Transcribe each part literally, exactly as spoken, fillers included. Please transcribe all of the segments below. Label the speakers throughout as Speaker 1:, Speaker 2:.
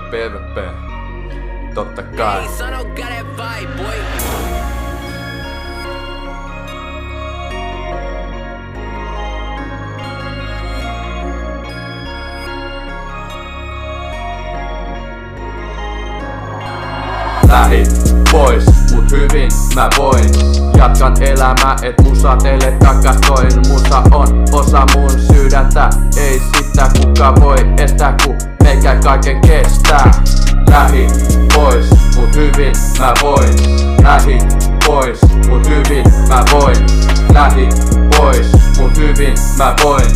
Speaker 1: P V P. Totta kai. Lähin pois, mut hyvin mä voin. Jatkan elämää, et musa teille takas toin. Musa on osa mun sydäntä, ei sitä kuka voi estää, ku meikä kaiken kestää. Lähin pois, mut hyvin mä voin. Lähin pois, mut hyvin mä voin. Lähin pois, mut hyvin mä voin.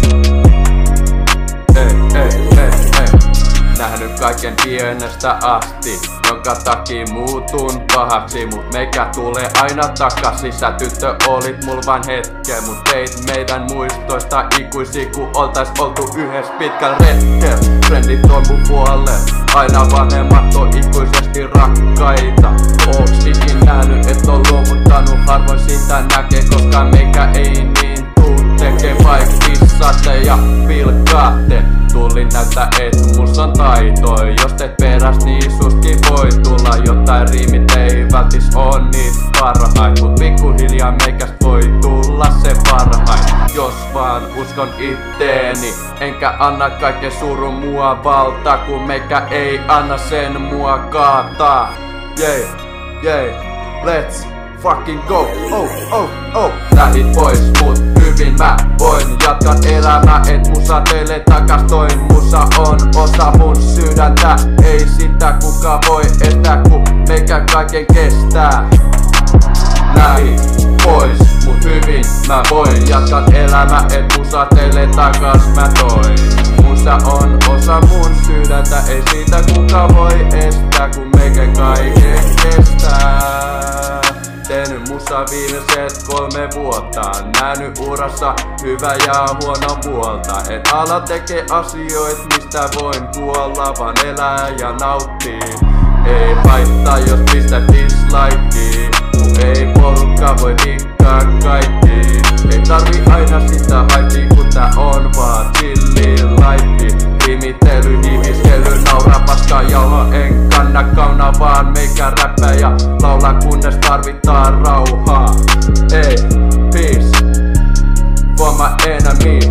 Speaker 1: Ei, ei, ei, ei. Nähnyt kaiken pienestä asti, jonka takia muutun pahaksi, mut meikä tulee aina takaisin. Sä tyttö olit mul vain hetken, mut teit meidän muistoista ikuisia, ku oltais oltu yhdessä pitkällä retkel. Frendit on mun puolelle, aina vanhemmat on ikuisesti rakkaita. Ooks ikin nähnyt, et on luovuttanut, harvoin sitä näkee, koska meikä ei niin tuu tekee, vaik kissaatte ja pilkkaatte. Tullin näyttää, et mus on taitoi. Jos teet peräs, niin suskin voi tulla jotain. Riimit ei välttis on niitä parhain, mut pikkuhiljaa meikästä voi tulla se parhain. Jos vaan uskon itteeni, enkä anna kaiken surun mua valtaa, kun meikä ei anna sen mua kaataa. Yeah, yeah, let's fucking go, oh, oh, oh. Lähit pois, mut hyvin mä voin. Jatkan elämää, et musa teille takas toin. Musa on osa mun sydäntä, ei sitä kuka voi estää, ku meikä kaiken kestää. Lähit pois, mut hyvin mä voin. Jatkan elämää, et musa teille takas mä toin. Musa on osa mun sydäntä, ei siitä kuka voi estää, ku meikä kaiken kestää. Tehnyt musa viimeiset kolme vuotta, nähnyt urassa hyvä ja huono puolta. En ala tekee asioita, mistä voin kuolla, vaan elää ja nauttii. Ei haittaa, jos pistät dislikea, kun ei porukka voi dikkaa kaikki. Ei tarvi aina sitä haipia, kun tää on vaan chilli life. Rimitely, hiviskely, naura, paskaa, jauha, en kanna kauna, vaan meikä räppää ja laulaa, kunnes tarvitaan rauhaa. Ei, peace for my enemy.